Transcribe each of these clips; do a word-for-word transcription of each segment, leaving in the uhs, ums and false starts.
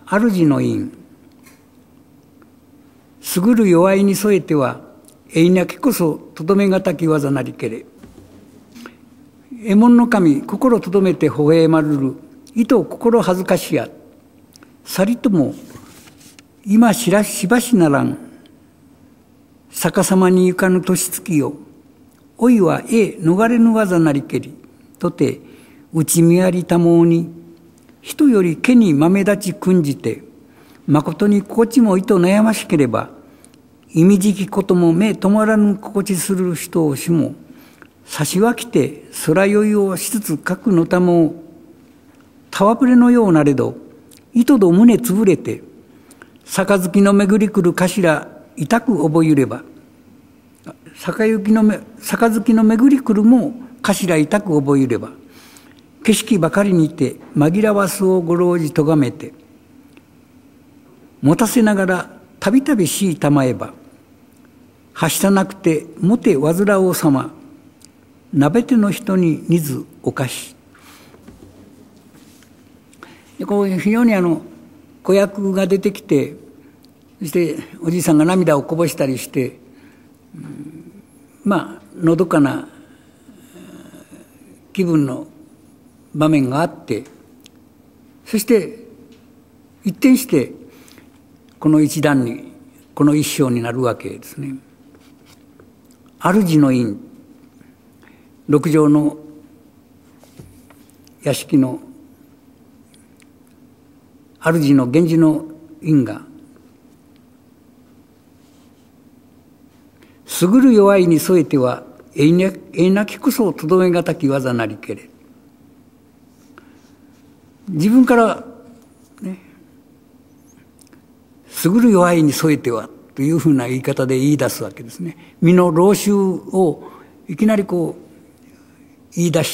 主の因。優る弱いに添えては、永なきこそとどめがたき技なりけれ。右衛門の神、心とどめて微笑まるる、意図心恥ずかしや。さりとも、今しらしばしならん。逆さまにゆかぬ年月よ。おいはえ逃れぬ技なりけり。とて、内見ありたもうに、人より毛に豆立ち訓じて、まことに心地も意図悩ましければ、意味じきことも目止まらぬ心地する人をしも、差し分けて空酔いをしつつ核のたもを、たわぶれのようなれど、糸ど胸つぶれて、杯の巡り来る頭痛く覚ゆれば、杯のめ杯の巡り来るも頭痛く覚ゆれば、景色ばかりにて紛らわすをご老じとがめて、持たせながらたびたびしたまえば、はしたなくてもて煩おうさま、なべての人に似ずおかし。でこういう非常にあの子役が出てきて、そしておじいさんが涙をこぼしたりして、うん、まあのどかな気分の場面があって、そして一転してこの一段にこの一章になるわけですね。主の院、六畳の屋敷の主の源氏の院が、優る弱いに添えては永なきこそとどめがたき技なりけれ。自分からね、優る弱いに添えてはというふうな言い方で言い出すわけですね。身の老衆をいきなりこう言い出して、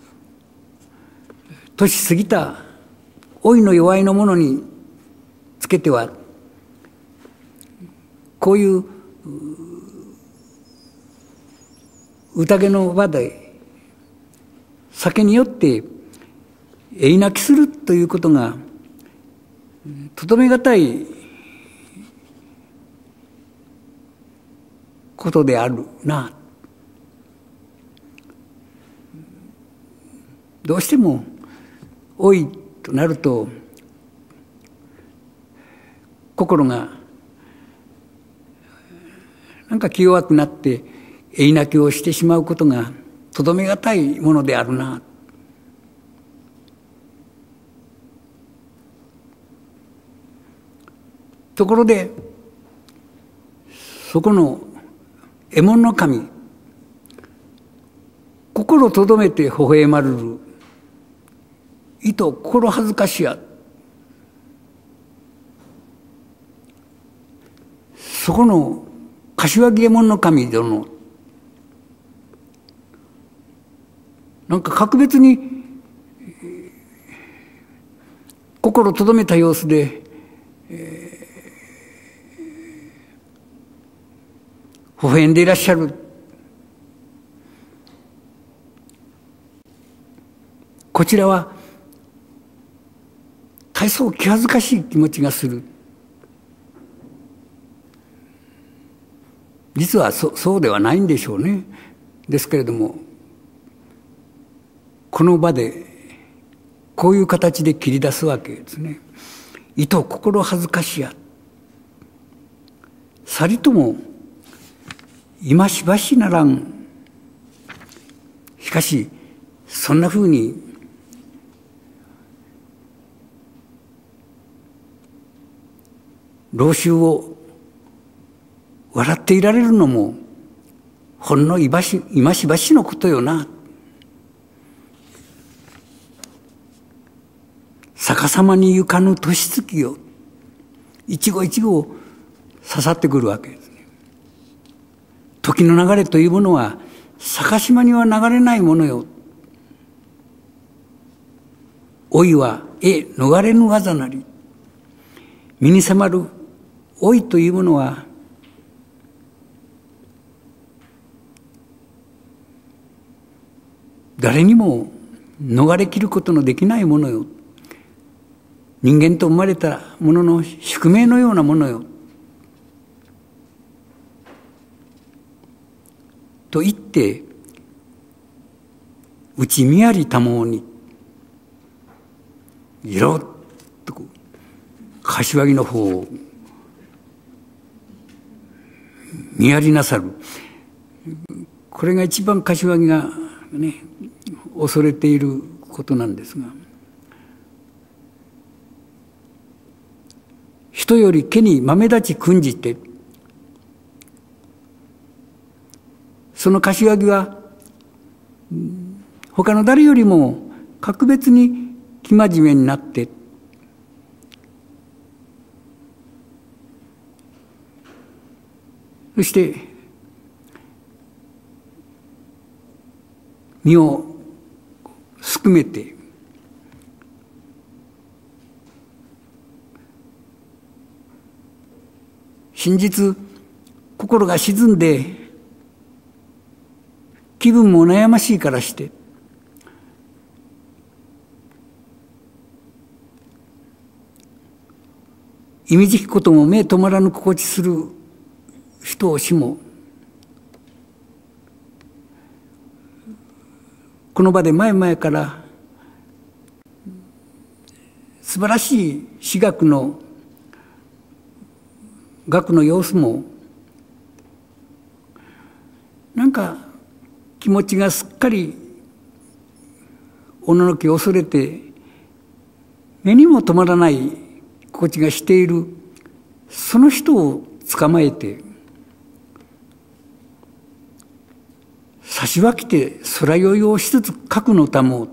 年過ぎた老いの弱いのものにつけては、こういう宴の場で酒によって永泣きするということがとどめがたいことであるな。どうしても老いとなると心がなんか気弱くなって永泣きをしてしまうことがとどめがたいものであるな。ところでそこの右衛門の神、心とどめて微笑まるる、意図心恥ずかしや。そこの柏木右衛門の神殿、なんか格別に心とどめた様子で、えー微笑んでいらっしゃる。こちらは大層気恥ずかしい気持ちがする。実は そ, そうではないんでしょうね。ですけれども、この場でこういう形で切り出すわけですね。意図心恥ずかしや。さりとも今しばしならん。しかしそんなふうに老衆を笑っていられるのもほんの今し今しばしのことよな。逆さまにゆかぬ年月よ。一期一会刺さってくるわけです。時の流れというものは逆さまには流れないものよ。老いはえ逃れぬ技なり。身に迫る老いというものは誰にも逃れきることのできないものよ。 人間と生まれたものの宿命のようなものよと言って内見ありたもうにいろっとこう柏木の方を見やりなさる。これが一番柏木がね恐れていることなんですが、人より毛に豆立ち訓じて、その柏木は他の誰よりも格別に生真面目になって、そして身をすくめて真実心が沈んで気分も悩ましいからして意味じきことも目止まらぬ心地する人をしもこの場で前々から素晴らしい私学の学の様子もなんか気持ちがすっかりおののき恐れて目にも止まらない心地がしているその人を捕まえて差し分けて空酔いをしつつ書くのたも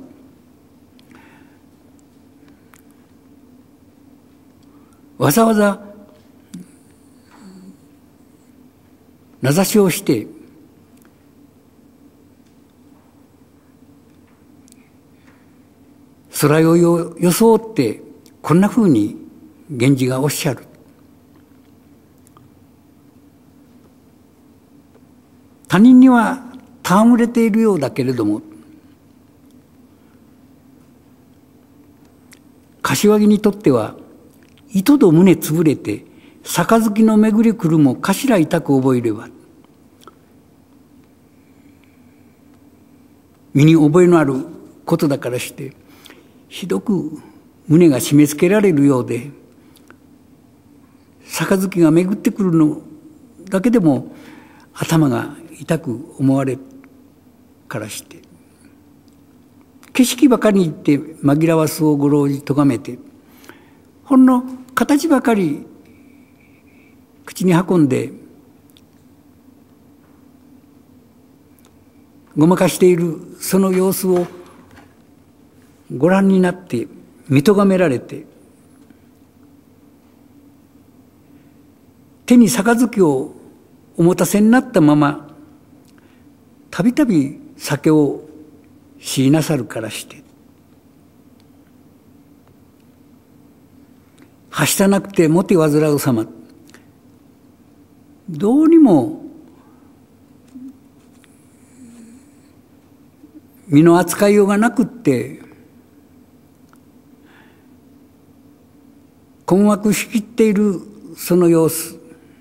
わざわざ名指しをして空酔いを装ってこんなふうに源氏がおっしゃる。他人には戯れているようだけれども柏木にとっては糸と胸つぶれて杯の巡り来るも頭痛く覚えれば身に覚えのあることだからしてひどく胸が締め付けられるようで杯が巡ってくるのだけでも頭が痛く思われからして景色ばかり言って紛らわすをご老じとがめてほんの形ばかり口に運んでごまかしているその様子をご覧になって見とがめられて手に杯をお持たせになったままたびたび酒をしいなさるからしてはしたなくてもて煩う様どうにも身の扱いようがなくって困惑しきっているその様子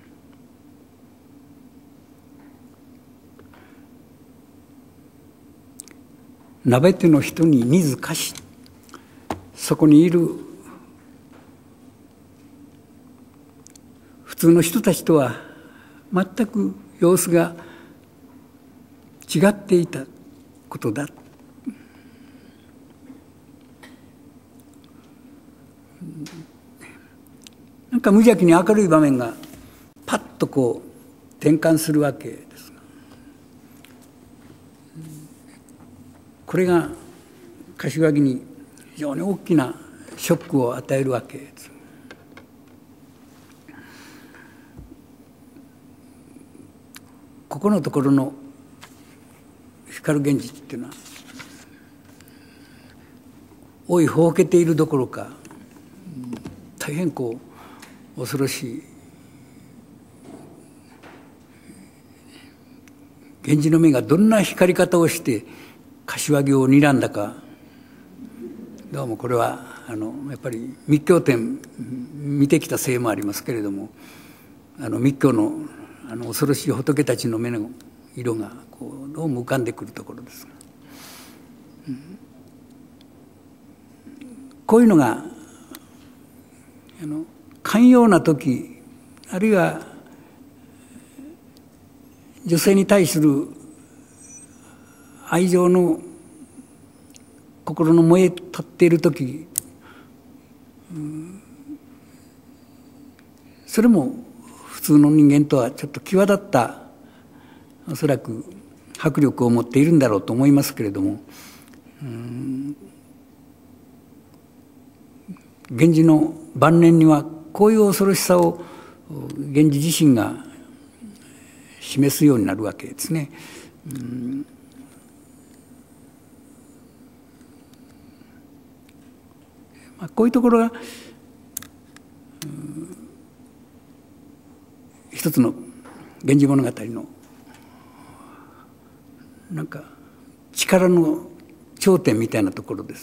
鍋手の人に水貸しそこにいる普通の人たちとは全く様子が違っていたことだ。なんか無邪気に明るい場面がパッとこう転換するわけですが、これが柏木に非常に大きなショックを与えるわけです。ここのところの光源氏っていうのは老いほうけているどころか大変こう恐ろしい源氏の目がどんな光り方をして柏木を睨んだかどうもこれはあのやっぱり密教典見てきたせいもありますけれども、あの密教のあの恐ろしい仏たちの目の色がこうどうも浮かんでくるところです。うん、こういうのがあの寛容な時、あるいは女性に対する愛情の心の燃え立っている時、うん、それも普通の人間とはちょっと際立ったおそらく迫力を持っているんだろうと思いますけれども、うん、源氏の晩年にはこういう恐ろしさを源氏自身が示すようになるわけですね。うんまあ、こういうところが、うん、一つの「源氏物語」のなんか力の頂点みたいなところです。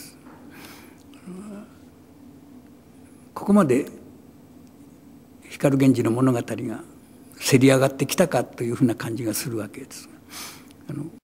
ここまで光源氏の物語がせり上がってきたかというふうな感じがするわけです。あの